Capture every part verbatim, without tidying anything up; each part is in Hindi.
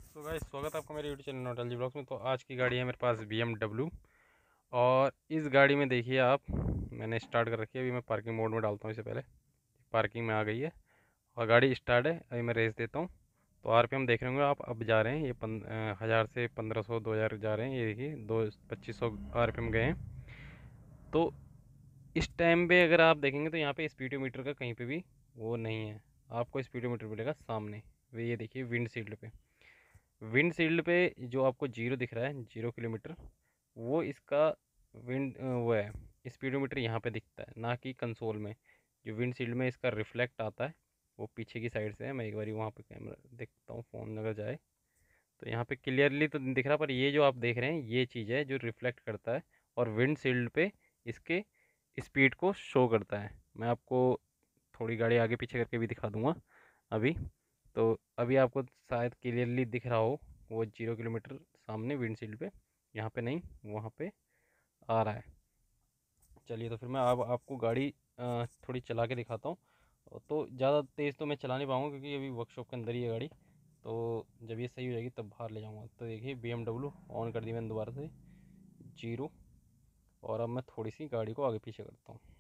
तो गाइस स्वागत है आपका मेरे यूट्यूब चैनल नोटलजी ब्लॉग्स में। तो आज की गाड़ी है मेरे पास बी एम डब्ल्यू। और इस गाड़ी में देखिए आप, मैंने स्टार्ट कर रखी है। अभी मैं पार्किंग मोड में डालता हूँ। इससे पहले पार्किंग में आ गई है और गाड़ी स्टार्ट है। अभी मैं रेस देता हूँ। तो आर पी एम देख रहे होंगे आप, अब जा रहे हैं ये पन हज़ार से पंद्रह सौ दो हज़ार जा रहे हैं। ये देखिए दो पच्चीस सौ आर पी एम गए हैं। तो इस टाइम पे अगर आप देखेंगे तो यहाँ पे स्पीडोमीटर का कहीं पे भी वो नहीं है। आपको स्पीडोमीटर मिलेगा सामने। वे ये देखिए विंड शील्ड पे, विंड शील्ड पे जो आपको जीरो दिख रहा है, जीरो किलोमीटर, वो इसका विंड वो है, स्पीडोमीटर यहाँ पे दिखता है, ना कि कंसोल में। जो विंड शील्ड में इसका रिफ्लेक्ट आता है वो पीछे की साइड से है। मैं एक बार वहाँ पे कैमरा देखता हूँ, फ़ोन अगर जाए तो यहाँ पे क्लियरली तो नहीं दिख रहा, पर ये जो आप देख रहे हैं ये चीज़ है जो रिफ्लेक्ट करता है और विंड शील्ड पे इसके स्पीड को शो करता है। मैं आपको थोड़ी गाड़ी आगे पीछे करके भी दिखा दूंगा अभी। तो अभी आपको शायद क्लियरली दिख रहा हो वो जीरो किलोमीटर सामने विंडशील्ड पे, यहाँ पे नहीं, वहाँ पे आ रहा है। चलिए तो फिर मैं अब आपको गाड़ी अ, थोड़ी चला के दिखाता हूँ। तो ज़्यादा तेज़ तो मैं चला नहीं पाऊँगा क्योंकि अभी वर्कशॉप के अंदर ही है गाड़ी। तो जब ये सही हो जाएगी तब बाहर ले जाऊँगा। तो देखिए बी एम डब्ल्यू ऑन कर दी मैंने दोबारा से, जीरो। और अब मैं थोड़ी सी गाड़ी को आगे पीछे करता हूँ,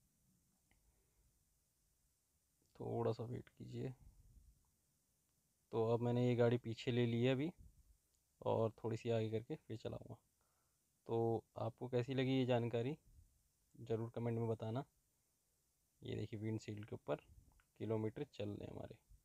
थोड़ा सा वेट कीजिए। तो अब मैंने ये गाड़ी पीछे ले ली है अभी, और थोड़ी सी आगे करके फिर चलाऊँगा। तो आपको कैसी लगी ये जानकारी ज़रूर कमेंट में बताना। ये देखिए विंड शील्ड के ऊपर किलोमीटर चल रहे हैं हमारे।